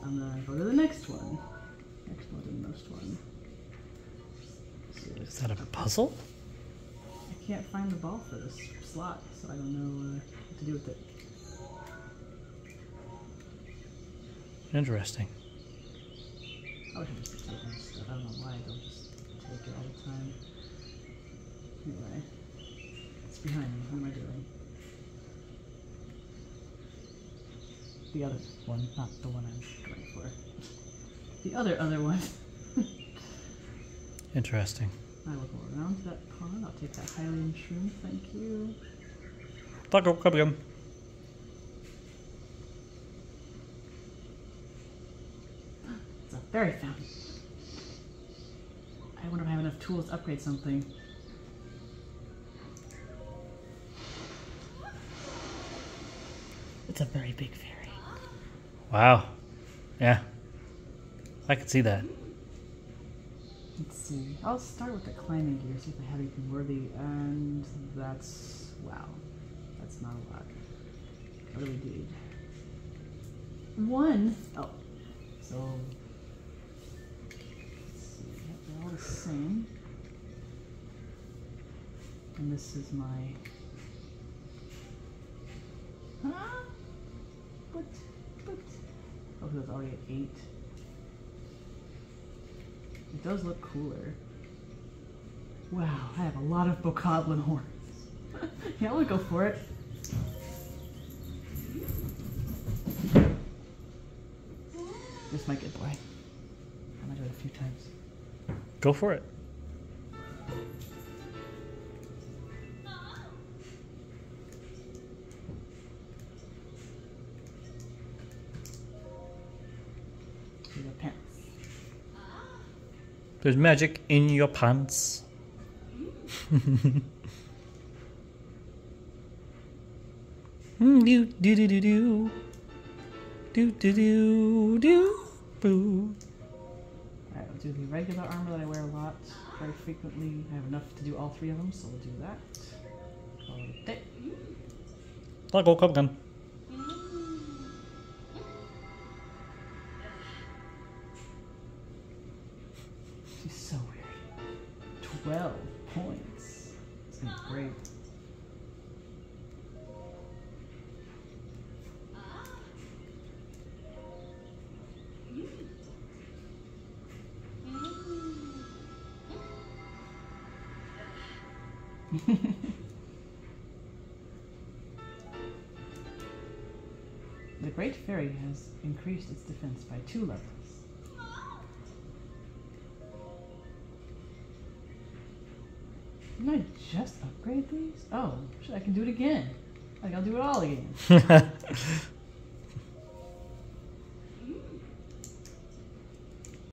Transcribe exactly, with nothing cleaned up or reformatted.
I'm gonna go to the next one. Next one and most one. Is that a puzzle? I can't find the ball for this slot, so I don't know uh, what to do with it. Interesting. I wish I just could take my stuff. I don't know why I don't just take it all the time. Anyway, it's behind me. What am I doing? The other one, not the one I'm going for. The other other one. Interesting. I will go around to that pond. I'll take that Hylian shroom. Thank you. Taco, come again. It's a fairy fountain. I wonder if I have enough tools to upgrade something. It's a very big fairy. Wow. Yeah. I can see that. Let's see. I'll start with the climbing gear, see if I have anything worthy, and that's... wow. That's not a lot. I really need one. Oh. So... let's see. Yep, they're all the same. And this is my... huh? What? What? Oh, that's already at eight. It does look cooler. Wow, I have a lot of bokoblin horns. Yeah, I would go for it. This my good boy. I'm gonna do it a few times. Go for it. Your pants. There's magic in your pants. Do do do do do do do do do boo. Alright, we'll do the regular armor that I wear a lot, very frequently. I have enough to do all three of them, so we'll do that. Call it a day. Taco, come again. She's so weird. Twelve points. It's gonna be great. The Great Fairy has increased its defense by two levels. Didn't I just upgrade these? Oh, shit, I can do it again. Like, I'll do it all again.